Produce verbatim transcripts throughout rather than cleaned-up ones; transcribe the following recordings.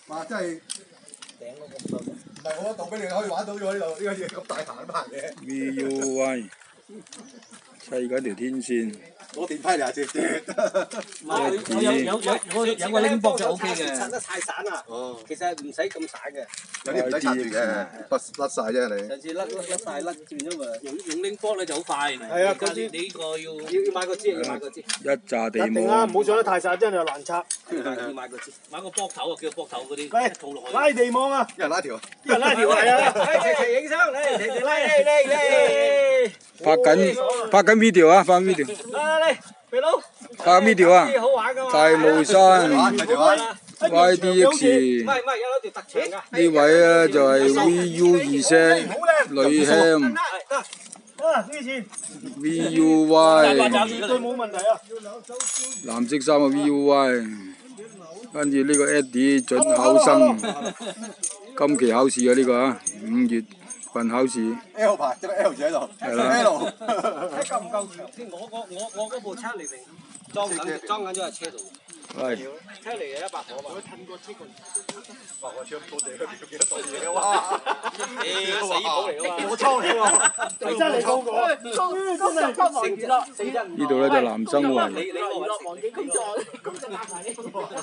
哇！真係頂嗰個唔係我一度俾你可以玩到咗呢度，呢個嘢咁大棚棚嘅。 V U Y 砌緊條天線。 攞電批嚟啊！直接。 唔係，有有有有有有個拎卜就 O K 嘅。 拆得太散啦。哦。其實唔使咁散嘅。 有啲唔使拆住嘅，甩甩曬啫你。 上次甩甩甩曬甩轉咗嘛。 用用拎卜咧就好快。 係啊，嗰支你呢個要要要買個支，要買個支。 一紮地一定啊！ 網。 唔好上得太散，真係難拆。 要買個支。 買個卜頭啊，叫卜頭嗰啲。 喂， 套落去。 拉地網啊！ 一人拉條。 一人拉條係啊！ 嚟齊齊影相，嚟齊齊拉嚟嚟嚟。 拍緊拍緊 video 啊！拍 video。 嚟嚟嚟，肥佬。 拍 video 啊！ 好玩㗎嘛。 大霧山 Y D 唔 X 係唔係，有攞條特長㗎。 呢位咧就係 V U 二聲女 ham 啊，呢錢 V U Y 絕對冇問題啊！ 藍色衫嘅 V U Y， 跟住呢個 Eddie 準考生，今期考試啊呢個啊，五月份考試。 L 牌，即係 L 字喺度。 係啦。 L。 睇夠唔夠長先？我我我我嗰部車嚟嚟裝緊裝緊咗喺車度。 係。 車嚟嘅一百個嘛。 哇！我超多嘢，幾多袋嘢哇！ 誒，死寶嚟㗎嘛。 我抽起喎，你真係高過，終於真係成咗成咗。 呢度咧就男生圍。 你你娛樂環境工作，工作大埋呢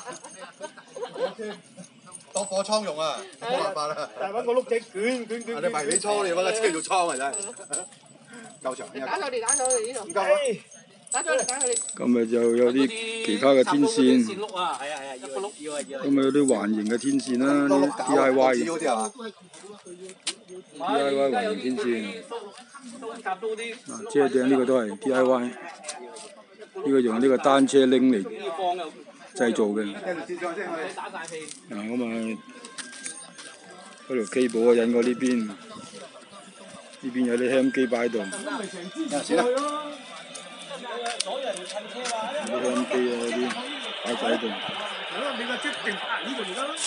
當貨倉用啊，冇辦法啦。 但係揾個碌仔捲捲捲。 你迷你倉你揾架車做倉啊真係。夠長。 打佢哋，打咗佢哋呢度。 唔夠啊！ 打咗嚟，打佢哋。 今日就有啲其他嘅天線， 線碌啊，係啊係啊，一個碌要啊要啊。 咁啊有啲環形嘅天線啦，啲 D I Y 嘅嗰啲啊。 D I Y 環形天線。 都夾到啲。 嗱，遮頂呢個都係 D I Y， 呢個用呢個單車拎嚟製造嘅。 打晒氣。 嗱咁啊，嗰條 cable 啊引過呢邊，呢邊有啲 ham 機擺喺度。 錢啦。 啲 ham 機啊嗰啲擺晒喺度。 你個即定拍呢度咪得咯？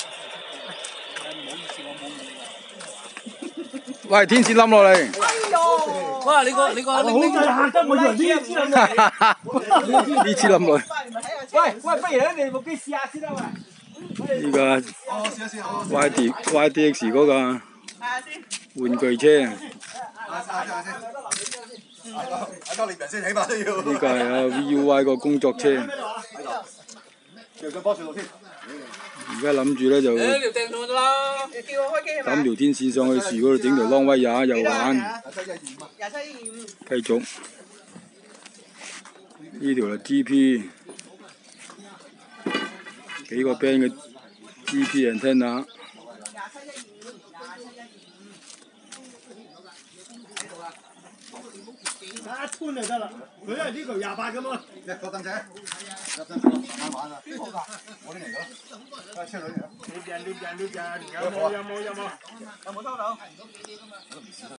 喂，天線冧落嚟！ 哇！你個你個好真係嚇得我以為呢支冧落嚟。 呢支冧落嚟。 喂喂，不如咧你部機試下先啦喂。 呢個 Y D Y D X 嗰個玩具車。 嗌多獵人先，起碼都要。 呢個係啊 V U Y 個工作車。 上上波上路先。 而家諗住咧就誒條掟咗得啦， 叫我開機係嘛？ 抌條天線上去樹嗰度整條 long wire又玩， 廿七二五。 繼續呢條係 G P 幾個 band 嘅 G P antenna。 一搬就得啦，佢係呢條廿八㗎嘛。 一個燈仔，入燈仔慢慢玩啊！邊個㗎？我啲嚟㗎，係車女嚟㗎。 獵人獵人獵人，有冇有冇有冇？ 有冇收到？